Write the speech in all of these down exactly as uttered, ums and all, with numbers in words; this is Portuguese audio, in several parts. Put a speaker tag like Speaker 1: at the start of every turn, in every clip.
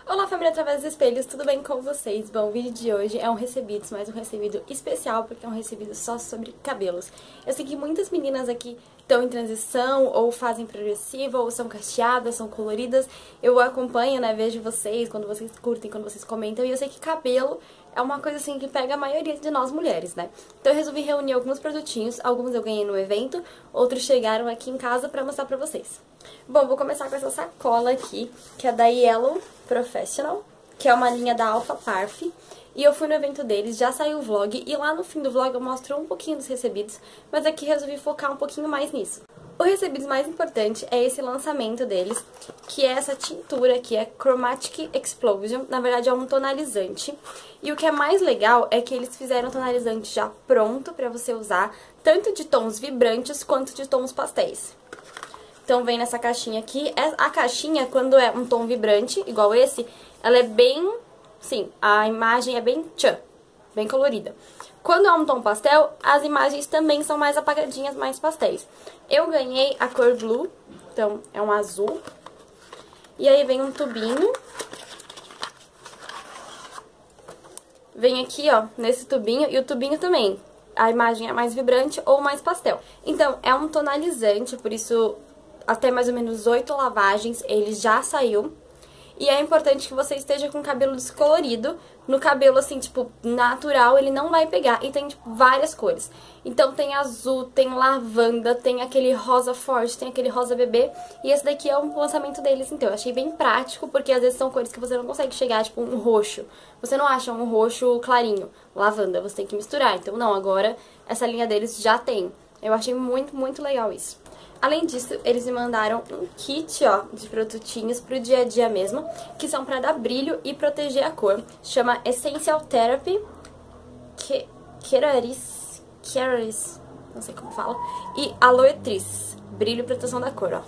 Speaker 1: Olá, família através dos espelhos, tudo bem com vocês? Bom, o vídeo de hoje é um recebidos, mas um recebido especial, porque é um recebido só sobre cabelos. Eu sei que muitas meninas aqui estão em transição, ou fazem progressiva, ou são cacheadas, são coloridas. Eu acompanho, né, vejo vocês, quando vocês curtem, quando vocês comentam, e eu sei que cabelo é uma coisa assim que pega a maioria de nós mulheres, né? Então eu resolvi reunir alguns produtinhos, alguns eu ganhei no evento, outros chegaram aqui em casa pra mostrar pra vocês. Bom, vou começar com essa sacola aqui, que é da Yellow Professional, que é uma linha da Alpha Parf. E eu fui no evento deles, já saiu o vlog, e lá no fim do vlog eu mostro um pouquinho dos recebidos, mas aqui resolvi focar um pouquinho mais nisso. O recebido mais importante é esse lançamento deles, que é essa tintura que é Chromatic Explosion, na verdade é um tonalizante. E o que é mais legal é que eles fizeram um tonalizante já pronto pra você usar, tanto de tons vibrantes quanto de tons pastéis. Então vem nessa caixinha aqui. A caixinha, quando é um tom vibrante, igual esse, ela é bem... Sim, a imagem é bem tchan, bem colorida. Quando é um tom pastel, as imagens também são mais apagadinhas, mais pastéis. Eu ganhei a cor blue, então é um azul. E aí vem um tubinho. Vem aqui, ó, nesse tubinho, e o tubinho também. A imagem é mais vibrante ou mais pastel. Então, é um tonalizante, por isso... até mais ou menos oito lavagens, ele já saiu. E é importante que você esteja com o cabelo descolorido. No cabelo, assim, tipo, natural, ele não vai pegar. E tem, tipo, várias cores. Então tem azul, tem lavanda, tem aquele rosa forte, tem aquele rosa bebê. E esse daqui é um lançamento deles, então eu achei bem prático, porque às vezes são cores que você não consegue chegar, tipo um roxo. Você não acha um roxo clarinho, lavanda, você tem que misturar. Então não, agora essa linha deles já tem. Eu achei muito, muito legal isso. Além disso, eles me mandaram um kit, ó, de produtinhos pro dia a dia mesmo, que são pra dar brilho e proteger a cor. Chama Essential Therapy Keraris, Keraris, não sei como fala, e Aloe Tris, brilho e proteção da cor, ó.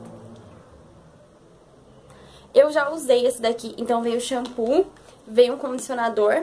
Speaker 1: Eu já usei esse daqui, então veio o shampoo, veio um condicionador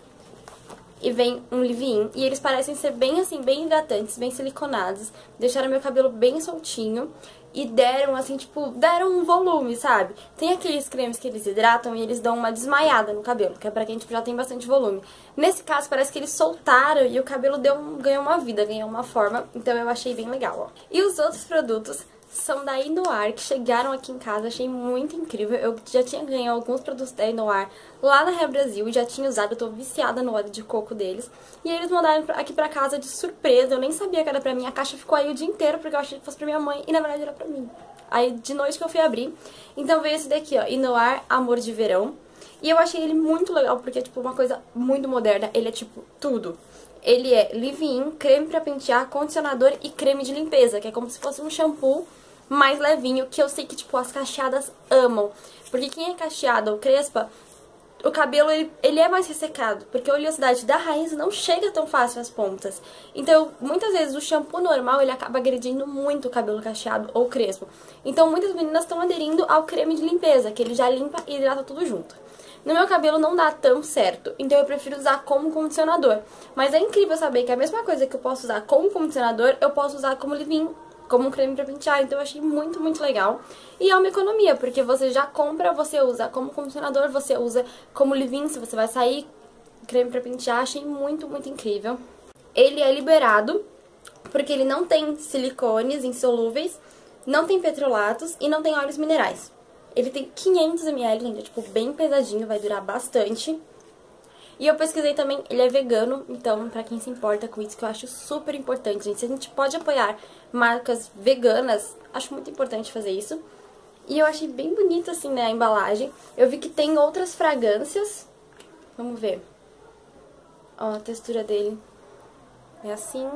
Speaker 1: e vem um leave-in. E eles parecem ser bem assim, bem hidratantes, bem siliconados. Deixaram meu cabelo bem soltinho e deram assim, tipo, deram um volume, sabe? Tem aqueles cremes que eles hidratam e eles dão uma desmaiada no cabelo, que é pra quem tipo, já tem bastante volume. Nesse caso parece que eles soltaram e o cabelo deu um, ganhou uma vida, ganhou uma forma. Então eu achei bem legal, ó. E os outros produtos são da Inoar, que chegaram aqui em casa, achei muito incrível. Eu já tinha ganho alguns produtos da Inoar lá na Rea Brasil, já tinha usado, eu tô viciada no óleo de coco deles. E eles mandaram aqui pra casa de surpresa, eu nem sabia que era pra mim, a caixa ficou aí o dia inteiro, porque eu achei que fosse pra minha mãe, e na verdade era pra mim. Aí de noite que eu fui abrir, então veio esse daqui, ó, Inoar Amor de Verão. E eu achei ele muito legal, porque é tipo uma coisa muito moderna, ele é tipo tudo. Ele é leave-in, creme pra pentear, condicionador e creme de limpeza, que é como se fosse um shampoo mais levinho, que eu sei que, tipo, as cacheadas amam. Porque quem é cacheada ou crespa, o cabelo, ele, ele é mais ressecado. Porque a oleosidade da raiz não chega tão fácil às pontas. Então, muitas vezes, o shampoo normal, ele acaba agredindo muito o cabelo cacheado ou crespo. Então, muitas meninas estão aderindo ao creme de limpeza, que ele já limpa e hidrata tudo junto. No meu cabelo não dá tão certo, então eu prefiro usar como condicionador. Mas é incrível saber que a mesma coisa que eu posso usar como condicionador, eu posso usar como leave-in, como um creme pra pentear, então eu achei muito, muito legal. E é uma economia, porque você já compra, você usa como condicionador, você usa como leave-in, se você vai sair, creme pra pentear, achei muito, muito incrível. Ele é liberado, porque ele não tem silicones insolúveis, não tem petrolatos e não tem óleos minerais. Ele tem quinhentos mililitros, gente, é tipo bem pesadinho, vai durar bastante. E eu pesquisei também, ele é vegano, então pra quem se importa com isso, que eu acho super importante, gente. Se a gente pode apoiar marcas veganas, acho muito importante fazer isso. E eu achei bem bonito, assim, né, a embalagem. Eu vi que tem outras fragrâncias. Vamos ver. Ó, a textura dele é assim.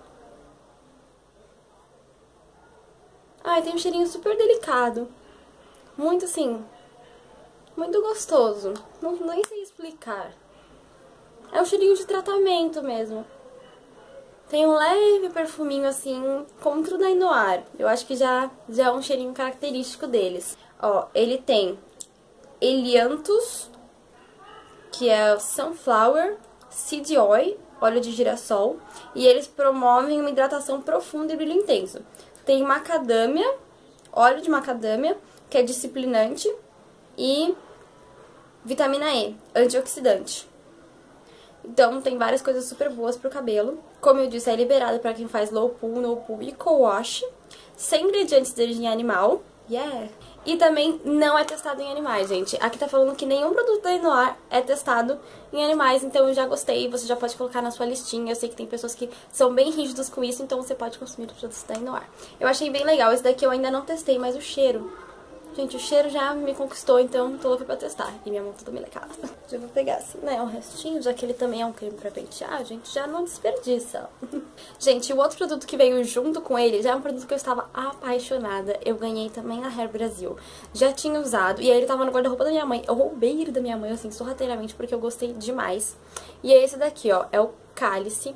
Speaker 1: Ah, tem um cheirinho super delicado. Muito, assim, muito gostoso. Não, nem sei explicar. É um cheirinho de tratamento mesmo. Tem um leve perfuminho assim, como tudo da Inoar. Eu acho que já, já é um cheirinho característico deles. Ó, ele tem Elianthus, que é Sunflower, Seed Oil, óleo de girassol. E eles promovem uma hidratação profunda e brilho intenso. Tem macadâmia, óleo de macadâmia, que é disciplinante. E Vitamina E, antioxidante. Então, tem várias coisas super boas pro cabelo. Como eu disse, é liberado pra quem faz low poo, no poo e co-wash. Sem ingredientes de origem animal. Yeah! E também não é testado em animais, gente. Aqui tá falando que nenhum produto da Enoir é testado em animais, então eu já gostei. Você já pode colocar na sua listinha. Eu sei que tem pessoas que são bem rígidas com isso, então você pode consumir os produtos da Enoir. Eu achei bem legal. Esse daqui eu ainda não testei, mas o cheiro... Gente, o cheiro já me conquistou, então tô louca pra testar. E minha mão toda melecada. Já vou pegar assim, né, o restinho, já que ele também é um creme pra pentear, a gente já não desperdiça. Gente, o outro produto que veio junto com ele já é um produto que eu estava apaixonada. Eu ganhei também na Hair Brasil. Já tinha usado, e aí ele tava no guarda-roupa da minha mãe. Eu roubei ele da minha mãe, assim, sorrateiramente, porque eu gostei demais. E é esse daqui, ó, é o Cálice.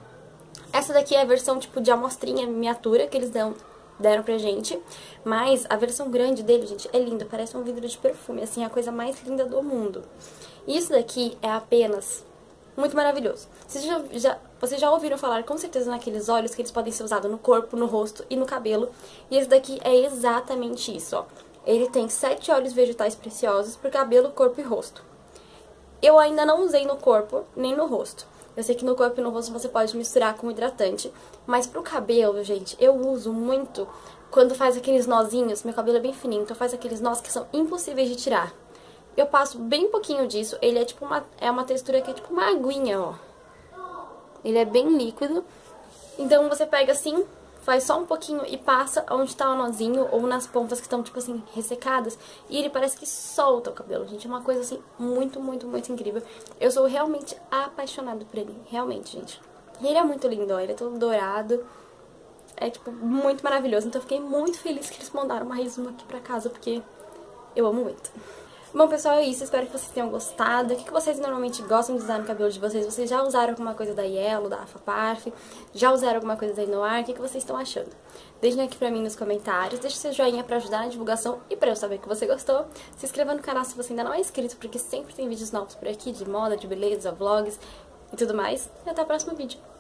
Speaker 1: Essa daqui é a versão, tipo, de amostrinha miniatura que eles dão... deram pra gente, mas a versão grande dele, gente, é linda, parece um vidro de perfume, assim, é a coisa mais linda do mundo. E isso daqui é apenas muito maravilhoso. Vocês já, já, vocês já ouviram falar, com certeza, naqueles óleos que eles podem ser usados no corpo, no rosto e no cabelo, e esse daqui é exatamente isso, ó. Ele tem sete óleos vegetais preciosos pro cabelo, corpo e rosto. Eu ainda não usei no corpo, nem no rosto. Eu sei que no corpo e no rosto você pode misturar com hidratante, mas pro cabelo, gente, eu uso muito quando faz aqueles nozinhos. Meu cabelo é bem fininho, então faz aqueles nós que são impossíveis de tirar. Eu passo bem pouquinho disso, ele é tipo uma, é uma textura que é tipo uma aguinha, ó. Ele é bem líquido, então você pega assim, faz só um pouquinho e passa onde tá o nozinho ou nas pontas que estão, tipo assim, ressecadas. E ele parece que solta o cabelo, gente. É uma coisa, assim, muito, muito, muito incrível. Eu sou realmente apaixonada por ele. Realmente, gente. E ele é muito lindo, ó. Ele é todo dourado. É, tipo, muito maravilhoso. Então eu fiquei muito feliz que eles mandaram mais uma aqui pra casa, porque eu amo muito. Bom, pessoal, é isso. Espero que vocês tenham gostado. O que vocês normalmente gostam de usar no cabelo de vocês? Vocês já usaram alguma coisa da Yellow, da Afaparf? Já usaram alguma coisa da Enoir? O que vocês estão achando? Deixem aqui pra mim nos comentários. Deixe seu joinha pra ajudar na divulgação e pra eu saber que você gostou. Se inscreva no canal se você ainda não é inscrito, porque sempre tem vídeos novos por aqui de moda, de beleza, vlogs e tudo mais. E até o próximo vídeo.